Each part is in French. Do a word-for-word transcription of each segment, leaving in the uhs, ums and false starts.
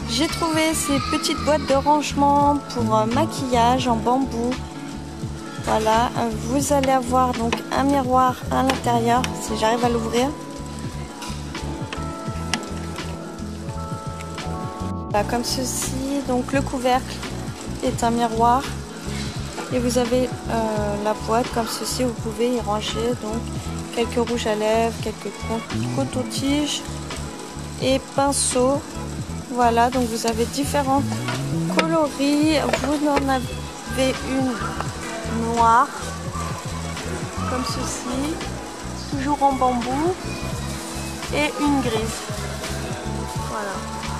J'ai trouvé ces petites boîtes de rangement pour euh, maquillage en bambou. Voilà, vous allez avoir donc un miroir à l'intérieur, si j'arrive à l'ouvrir. Voilà, comme ceci, donc le couvercle est un miroir. Et vous avez euh, la boîte comme ceci, vous pouvez y ranger donc quelques rouges à lèvres, quelques cotons-tiges et pinceaux. Voilà, donc vous avez différents coloris. Vous en avez une noire, comme ceci, toujours en bambou, et une grise. Voilà.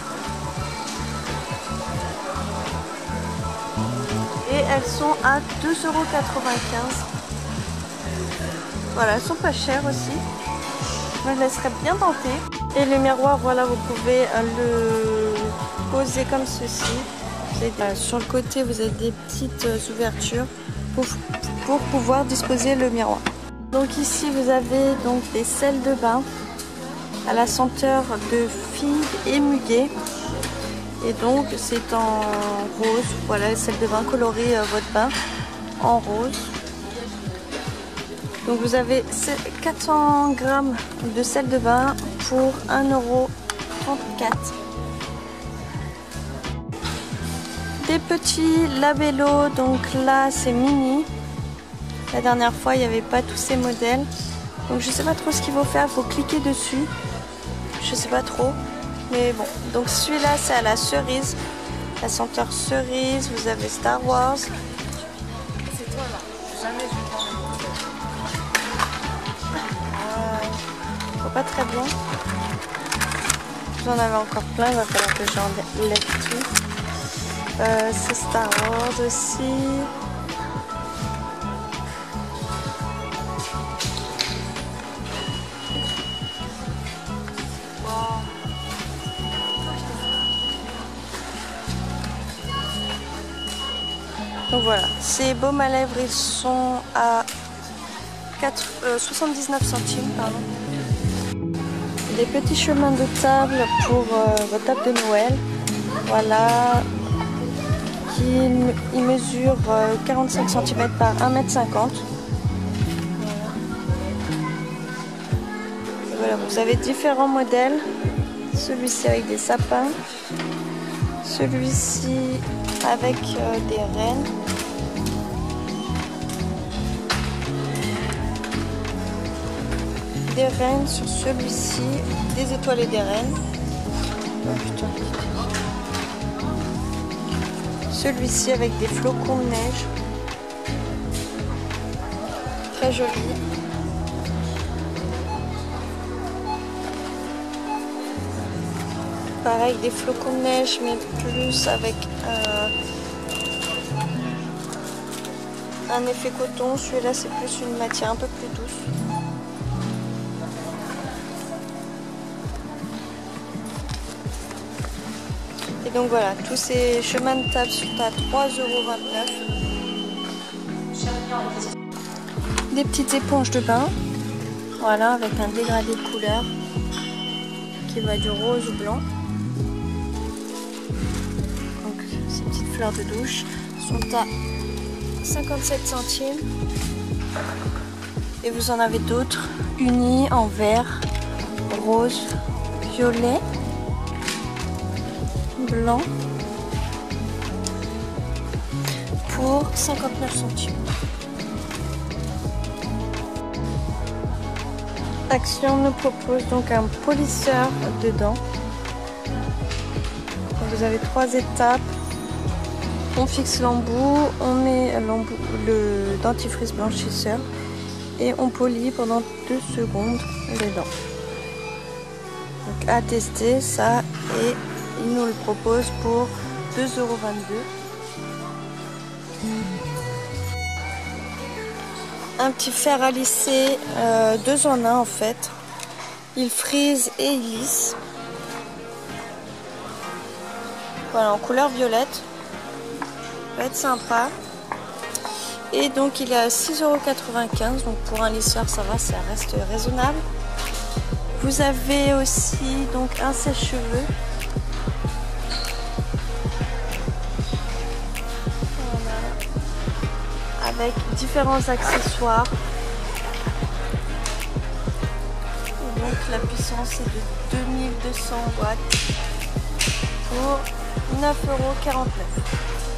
Et elles sont à deux euros quatre-vingt-quinze. Voilà, elles sont pas chères aussi. Je me laisserai bien tenter. Et le miroir, voilà, vous pouvez le poser comme ceci. Vous avez, sur le côté, vous avez des petites ouvertures pour, pour pouvoir disposer le miroir. Donc ici, vous avez donc des sels de bain à la senteur de figue et muguet. Et donc c'est en rose, voilà, sel de bain, colorez euh, votre bain en rose. Donc vous avez quatre cents grammes de sel de bain pour un euro trente-quatre. Des petits labellos, donc là c'est mini. La dernière fois il n'y avait pas tous ces modèles. Donc je sais pas trop ce qu'il faut faire, il faut cliquer dessus. Je sais pas trop. Mais bon, donc celui-là c'est à la cerise, la senteur cerise, vous avez Star Wars. C'est toi là, jamais je prends. Euh, pas très bon. J'en avais encore plein, il va falloir que j'en lève tout. Euh, c'est Star Wars aussi. Donc voilà, ces baumes à lèvres, ils sont à quatre, euh, soixante-dix-neuf centimes. Pardon. Des petits chemins de table pour euh, votre table de Noël. Voilà, qui il mesure euh, quarante-cinq centimètres par un mètre cinquante. Voilà. Voilà, vous avez différents modèles. Celui-ci avec des sapins. Celui-ci avec euh, des rennes. Des rennes sur celui-ci, des étoiles et des rennes. Oh, putain. Celui-ci avec des flocons de neige. Très joli. Pareil, des flocons de neige, mais plus avec euh, un effet coton. Celui-là, c'est plus une matière un peu plus douce. Et donc voilà, tous ces chemins de table sont à trois euros vingt-neuf. Des petites éponges de bain, voilà, avec un dégradé de couleur qui va du rose au blanc. Donc ces petites fleurs de douche sont à cinquante-sept centimes. Et vous en avez d'autres unis en vert, rose, violet, blanc pour cinquante-neuf centimes. Action nous propose donc un polisseur de dents. Vous avez trois étapes. On fixe l'embout, on met l'embout, le dentifrice blanchisseur et on polit pendant deux secondes les dents. Donc à tester ça, et il nous le propose pour deux euros vingt-deux. Un petit fer à lisser, euh, deux en un en fait. Il frise et il lisse. Voilà, en couleur violette. Ça va être sympa. Et donc il est à six euros quatre-vingt-quinze. Donc pour un lisseur ça va, ça reste raisonnable. Vous avez aussi donc un sèche-cheveux. avec différents accessoires. Et donc la puissance est de deux mille deux cents watts pour neuf euros quarante-neuf.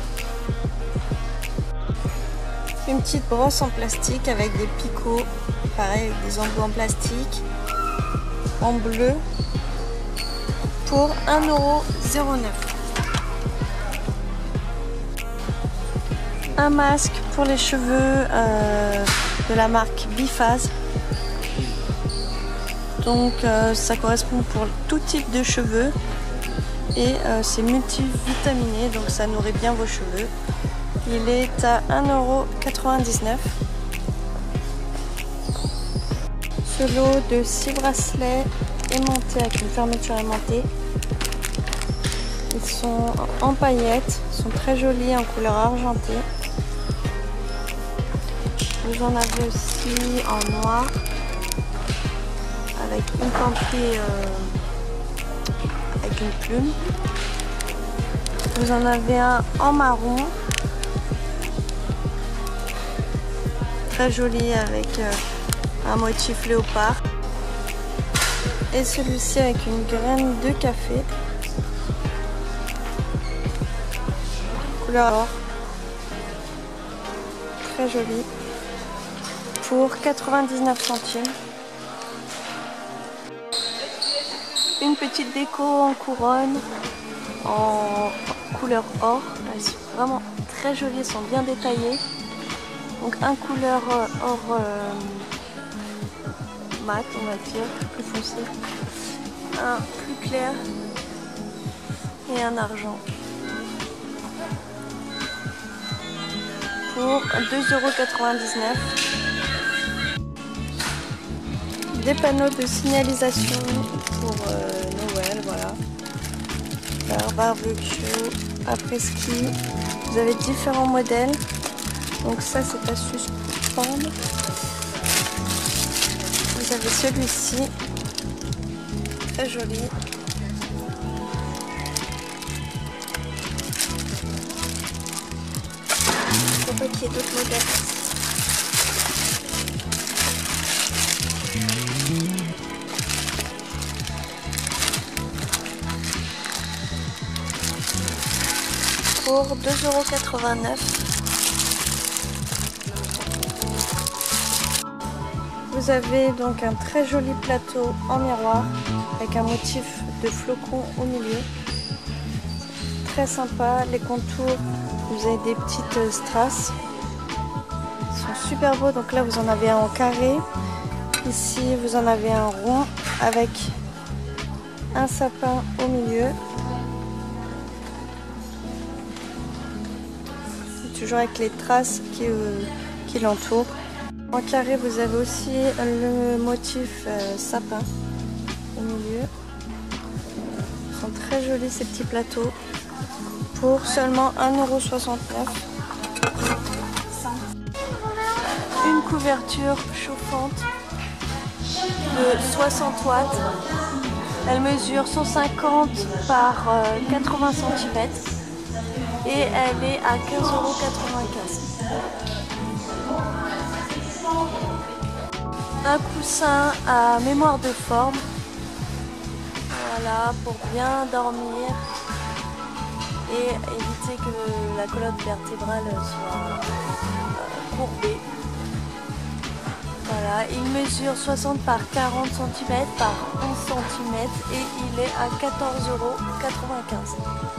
Une petite brosse en plastique avec des picots, pareil avec des embouts en plastique, en bleu, pour un euro neuf. Un masque pour les cheveux euh, de la marque Biphase. Donc euh, ça correspond pour tout type de cheveux et euh, c'est multivitaminé, donc ça nourrit bien vos cheveux. Il est à un euro quatre-vingt-dix-neuf. Ce lot de six bracelets aimantés avec une fermeture aimantée. Ils sont en paillettes, ils sont très jolis en couleur argentée. Vous en avez aussi en noir avec une campée euh, avec une plume. Vous en avez un en marron, très joli avec euh, un motif léopard. Et celui-ci avec une graine de café. Couleur or. Très joli. Pour quatre-vingt-dix-neuf centimes. Une petite déco en couronne, en couleur or. Elles sont vraiment très jolies, elles sont bien détaillées. Donc un couleur or euh, mat, on va dire, plus foncé. Un plus clair et un argent. Pour deux euros quatre-vingt-dix-neuf. Des panneaux de signalisation pour euh, Noël, voilà. Bar, barbecue, après-ski. Vous avez différents modèles. Donc ça c'est à suspendre. Vous avez celui-ci, très joli. Il faut pas qu'il y ait d'autres modèles. Pour deux euros quatre-vingt-neuf. Vous avez donc un très joli plateau en miroir avec un motif de flocons au milieu. Très sympa, les contours, vous avez des petites strass. Ils sont super beaux, donc là vous en avez un en carré. Ici vous en avez un rond avec un sapin au milieu. Toujours avec les traces qui, euh, qui l'entourent. En carré, vous avez aussi le motif euh, sapin au milieu. Ils sont très jolis ces petits plateaux pour seulement un euro soixante-neuf. Une couverture chauffante de soixante watts. Elle mesure cent cinquante par quatre-vingts centimètres. Et elle est à quinze euros quatre-vingt-quinze. Un coussin à mémoire de forme. Voilà, pour bien dormir et éviter que la colonne vertébrale soit courbée. Voilà, il mesure soixante par quarante centimètres par onze centimètres et il est à quatorze euros quatre-vingt-quinze.